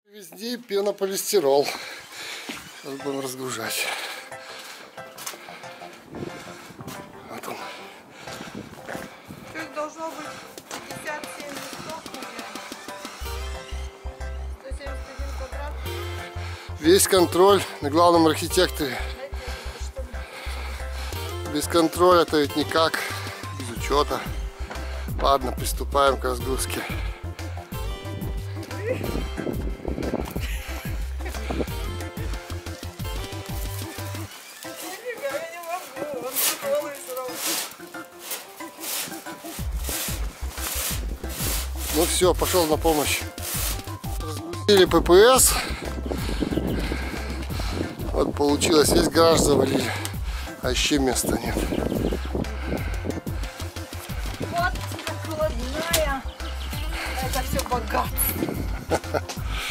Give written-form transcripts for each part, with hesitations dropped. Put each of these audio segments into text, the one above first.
Везде пенополистирол. Сейчас будем разгружать. Вот он. Тут должно быть 57 листов, 171 квадрат. Весь контроль на главном архитекторе. Без контроля это ведь никак, без учета. Ладно, приступаем к разгрузке. Ну все, пошел на помощь. Разгрузили ППС. Вот получилось, весь гараж завалили, а еще места нет. Вот накладная. Это все богатство.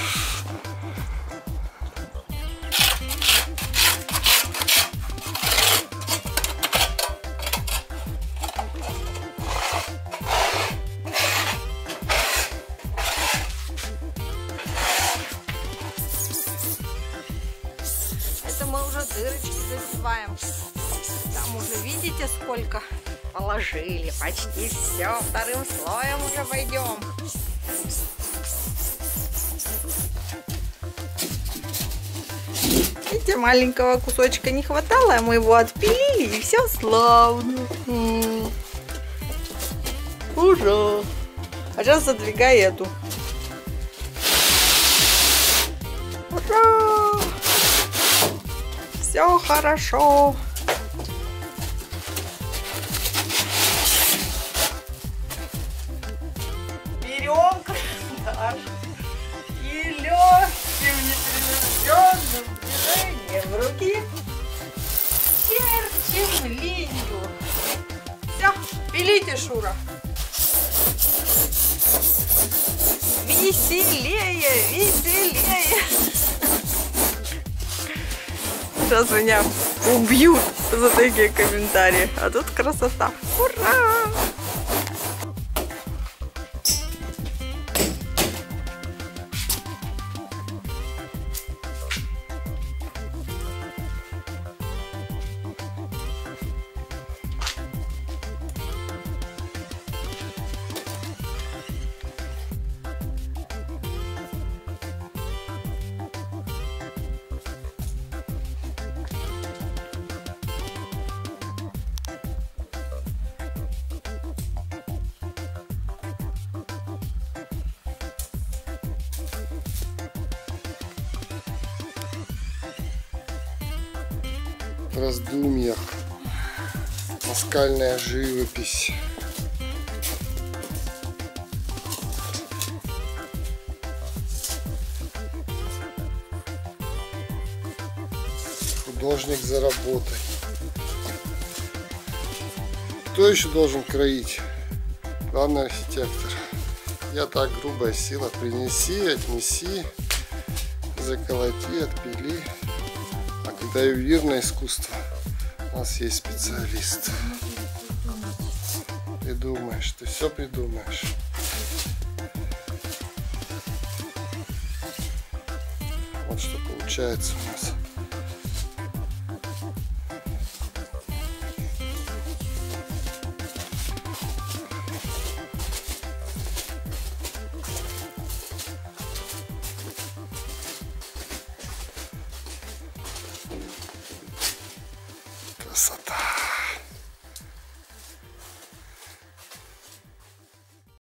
Это мы уже дырочки засеваем. Там уже видите, сколько положили. Почти все. Вторым слоем уже пойдем. Видите, маленького кусочка не хватало, а мы его отпилили, и все славно. Ура! А сейчас задвигай эту. Ура! Все хорошо. Берем карандаш и легким непринужденным движением руки чертим линию. Все, пилите, Шура. Веселее, веселее. Сейчас меня убьют за такие комментарии. А тут красота. Ура! Раздумья, наскальная живопись. Художник за работой. Кто еще должен кроить? Главный архитектор. Я так, грубая сила. Принеси, отнеси, заколоти, отпили. А когда ювелирное искусство, у нас есть специалист. Придумаешь, ты все придумаешь. Вот что получается у нас. Красота.